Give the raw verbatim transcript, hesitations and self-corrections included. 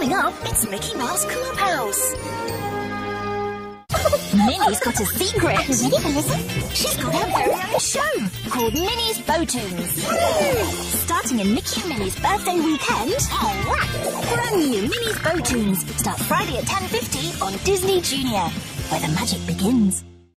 Coming up, it's Mickey Mouse Clubhouse. Minnie's got a secret. Are you ready, Melissa? She's got her very own show called Minnie's Bow-Toons. Starting in Mickey and Minnie's birthday weekend. Oh, Brand new Minnie's Bow-Toons start Friday at ten fifty on Disney Junior, where the magic begins.